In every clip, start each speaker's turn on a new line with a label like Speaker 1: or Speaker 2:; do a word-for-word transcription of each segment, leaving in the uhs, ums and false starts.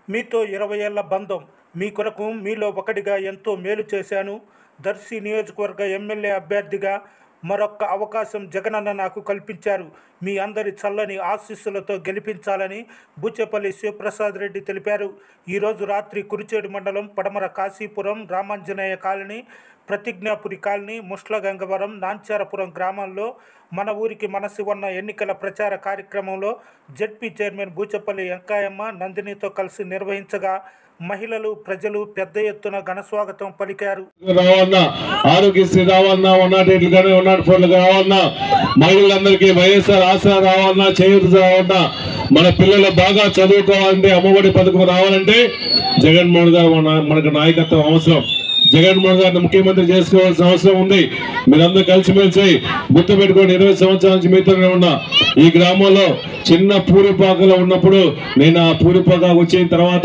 Speaker 1: మీతో ఇరవై ఏళ్ల బంధం. మీ కొరకు మీలో ఒకటిగా ఎంతో మేలు చేశాను. దర్శి నియోజకవర్గ ఎమ్మెల్యే అభ్యర్థిగా మరొక్క అవకాశం జగనన్న నాకు కల్పించారు. మీ అందరి చల్లని ఆశీస్సులతో గెలిపించాలని బూచేపల్లి శివప్రసాద్ రెడ్డి తెలిపారు. ఈరోజు రాత్రి కురిచేడు మండలం పడమర కాశీపురం, రామాంజనేయ కాలనీ, ప్రతిజ్ఞాపురి కాలనీ, ముష్లగంగవరం, నాంచారపురం గ్రామాల్లో మన ఊరికి మనసివన్న ఎన్నికల ప్రచార కార్యక్రమంలో జెడ్పీ చైర్మన్ బూచేపల్లి వెంకాయమ్మ నందినితో కలిసి నిర్వహించగా మహిళలు, ప్రజలు పెద్ద ఎత్తున ఘనస్వాగతం పలికారు.
Speaker 2: రావన్నా ఆరోగ్యశ్రీ రావన్నా వన్ నాట్ ఎయిట్లు కానీ వన్ నాట్ ఫోర్లు రావన్నా, మహిళలందరికీ వైఎస్ఆర్ ఆసరా రావన్నా, చేయూత రావన్నా, మన పిల్లలు బాగా చదువుకోవాలంటే అమ్మఒడి పథకం రావాలంటే జగన్మోహన్ గారు మనకు నాయకత్వం అవసరం. జగన్మోహన్ గారిని ముఖ్యమంత్రి చేసుకోవాల్సిన అవసరం ఉంది. మీరందరూ కలిసిమెలిసి గుర్తుపెట్టుకోండి. ఇరవై సంవత్సరాల నుంచి మీతోనే ఉన్నా. ఈ గ్రామంలో చిన్న పూరిపాకలో ఉన్నప్పుడు నేను ఆ పూరిపాక వచ్చిన తర్వాత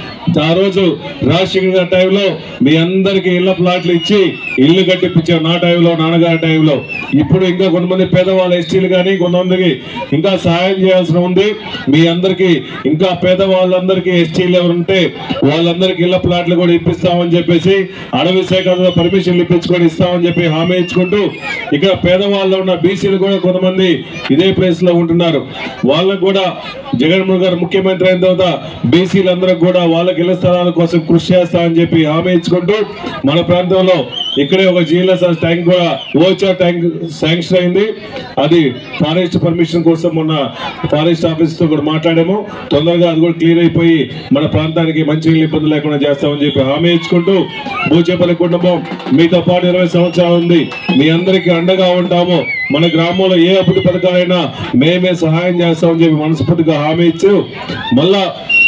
Speaker 2: ఆ రోజు రాజశేఖర్ గారి టైంలో మీ అందరికి ఇళ్ల ప్లాట్లు ఇచ్చి ఇల్లు కట్టిపించాం. నా టైంలో, నాన్నగారి టైంలో. ఇప్పుడు ఇంకా కొంతమంది పేదవాళ్ళ ఎస్టీలు కానీ కొంతమందికి ఇంకా సహాయం చేయాల్సిన ఉంది. మీ అందరికీ ఇంకా పేదవాళ్ళందరికీ ఎస్టీలు ఎవరుంటే వాళ్ళందరికీ ఇళ్ల ప్లాట్లు కూడా ఇప్పిస్తామని చెప్పేసి అడవి శాఖలో పర్మిషన్లు ఇప్పించుకొని ఇస్తామని చెప్పి హామీ ఇచ్చుకుంటూ, ఇక్కడ పేదవాళ్ళు ఉన్న బీసీలు కూడా కొంతమంది ఇదే ప్లేస్ లో ఉంటున్నారు. వాళ్ళకు కూడా జగన్మోహన్ గారు ముఖ్యమంత్రి అయిన తర్వాత బీసీలందరూ కూడా వాళ్ళకి ఇళ్ల స్థలాల కోసం కృషి చేస్తామని చెప్పి హామీ ఇచ్చుకుంటూ, మన ప్రాంతంలో ఇక్కడే ఒక జిఎల్ఎస్ఆర్ ట్యాంక్ కూడా ఓచా ట్యాంక్ శాంక్షన్ అయింది. అది ఫారెస్ట్ పర్మిషన్ కోసం మొన్న ఫారెస్ట్ ఆఫీస్ తో కూడా మాట్లాడాము. తొందరగా అది కూడా క్లియర్ అయిపోయి మన ప్రాంతానికి మంచి ఇబ్బంది లేకుండా చేస్తామని చెప్పి హామీ ఇచ్చుకుంటూ, బూచేపల్లి కుటుంబం మీతో పాటు ఇరవై సంవత్సరాలు ఉంది. మీ అందరికీ అండగా ఉంటాము. మన గ్రామంలో ఏ అభివృద్ధి పథకాలైనా మేమే సహాయం చేస్తామని చెప్పి మనస్ఫూర్తిగా హామీ ఇచ్చు, మళ్ళా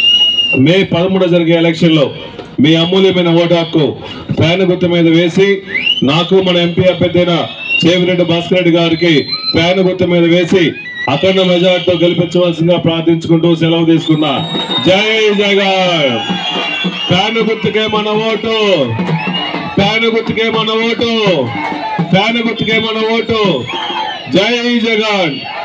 Speaker 2: మే పదమూడు జరిగే ఎలక్షన్ లో మీ అమూల్యమైన ఓటు హక్కు ఫ్యాన్ గుర్తు మీద వేసి నాకు మన ఎంపీ అభ్యర్థి అయిన చేవిరెడ్డి భాస్కర్ రెడ్డి గారికి ఫ్యాన్ గుర్తు మీద వేసి అఖండ మెజార్టీతో గెలిపించవలసిందిగా ప్రార్థించుకుంటూ సెలవు తీసుకున్నా. జై జగన్. ఫ్యాన్ గుర్తుకే మన ఓటు, ఫ్యాన్ గుర్తుకే మన ఓటు, ఫ్యాన్ గుర్తుకే మన ఓటు. జై జగన్.